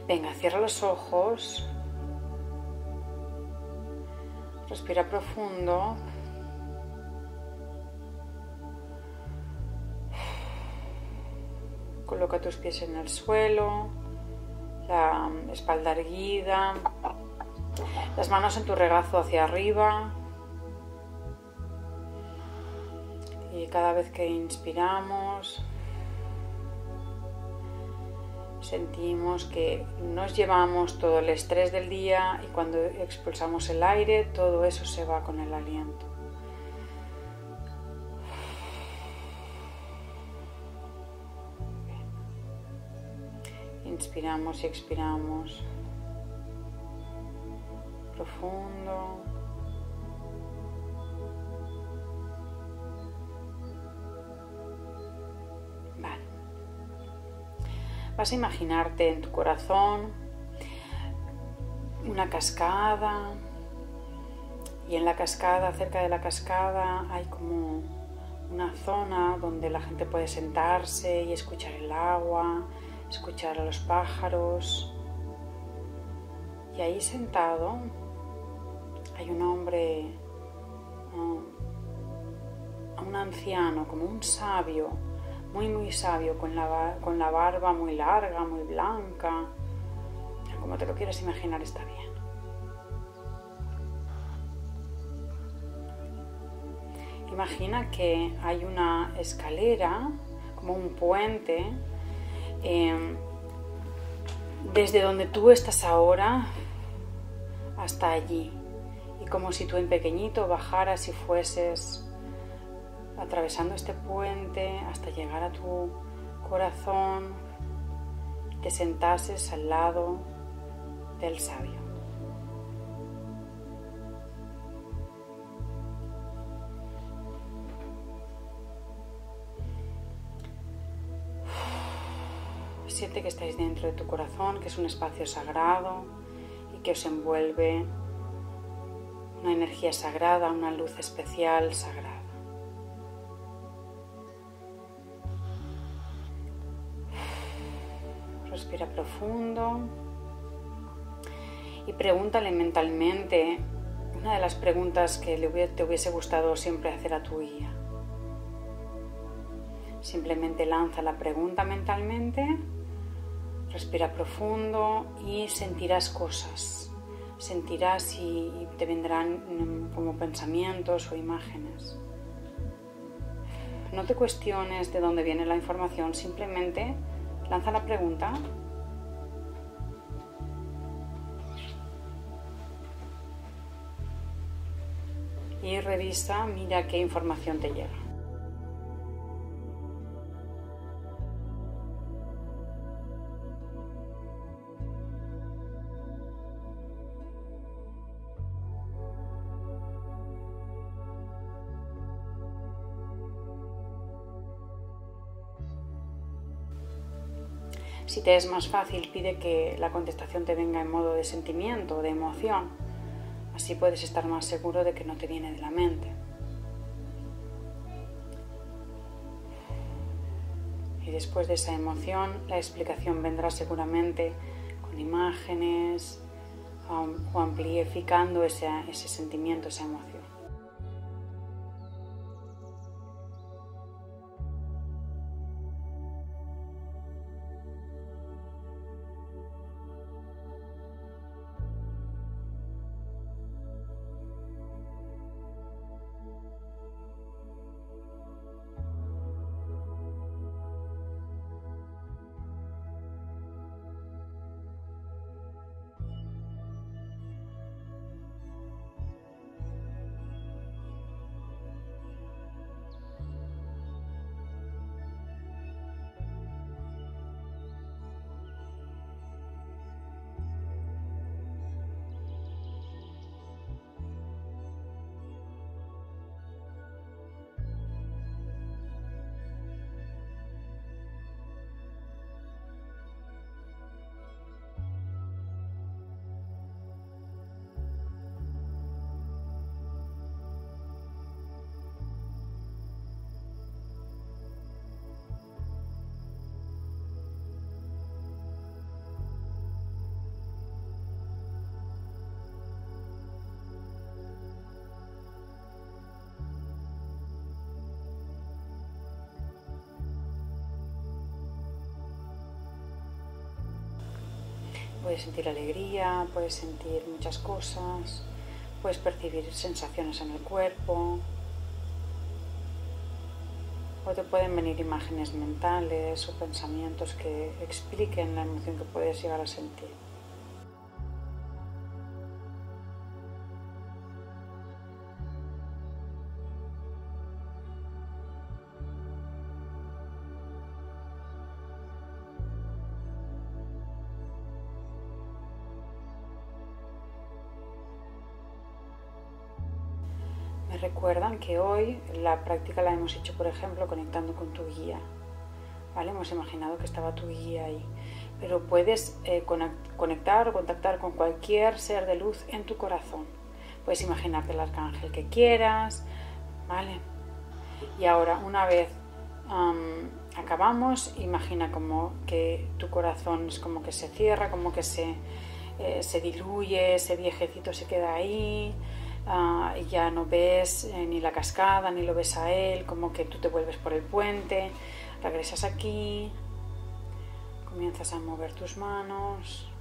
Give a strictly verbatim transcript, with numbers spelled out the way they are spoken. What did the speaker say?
Venga, cierra los ojos. Respira profundo. Coloca tus pies en el suelo, la espalda erguida, las manos en tu regazo hacia arriba. Y cada vez que inspiramos, sentimos que nos llevamos todo el estrés del día y cuando expulsamos el aire, todo eso se va con el aliento. Inspiramos y expiramos profundo. Vale. Vas a imaginarte en tu corazón una cascada y en la cascada, cerca de la cascada, hay como una zona donde la gente puede sentarse y escuchar el agua, escuchar a los pájaros. Y ahí sentado hay un hombre, um, un anciano, como un sabio, muy muy sabio, con la, con la barba muy larga, muy blanca. Como te lo quieras imaginar está bien. Imagina que hay una escalera, como un puente, eh, desde donde tú estás ahora hasta allí. Y como si tú en pequeñito bajaras y fueses atravesando este puente hasta llegar a tu corazón, te sentases al lado del sabio. Siente que estáis dentro de tu corazón, que es un espacio sagrado y que os envuelve una energía sagrada, una luz especial sagrada. Respira profundo y pregúntale mentalmente una de las preguntas que te hubiese gustado siempre hacer a tu guía. Simplemente lanza la pregunta mentalmente, respira profundo y sentirás cosas. Sentirás y te vendrán como pensamientos o imágenes. No te cuestiones de dónde viene la información, simplemente lanza la pregunta y revisa, mira qué información te llega. Si te es más fácil, pide que la contestación te venga en modo de sentimiento o de emoción. Así puedes estar más seguro de que no te viene de la mente. Y después de esa emoción, la explicación vendrá seguramente con imágenes o amplificando ese, ese sentimiento, esa emoción. Puedes sentir alegría, puedes sentir muchas cosas, puedes percibir sensaciones en el cuerpo, o te pueden venir imágenes mentales o pensamientos que expliquen la emoción que puedes llegar a sentir. Me recuerdan que hoy la práctica la hemos hecho, por ejemplo, conectando con tu guía. ¿Vale? Hemos imaginado que estaba tu guía ahí. Pero puedes eh, conectar o contactar con cualquier ser de luz en tu corazón. Puedes imaginarte el arcángel que quieras, ¿vale? Y ahora, una vez um, acabamos, imagina como que tu corazón es como que se cierra, como que se, eh, se diluye, ese viejecito se queda ahí. Uh, y ya no ves eh, ni la cascada, ni lo ves a él, como que tú te vuelves por el puente, regresas aquí, comienzas a mover tus manos,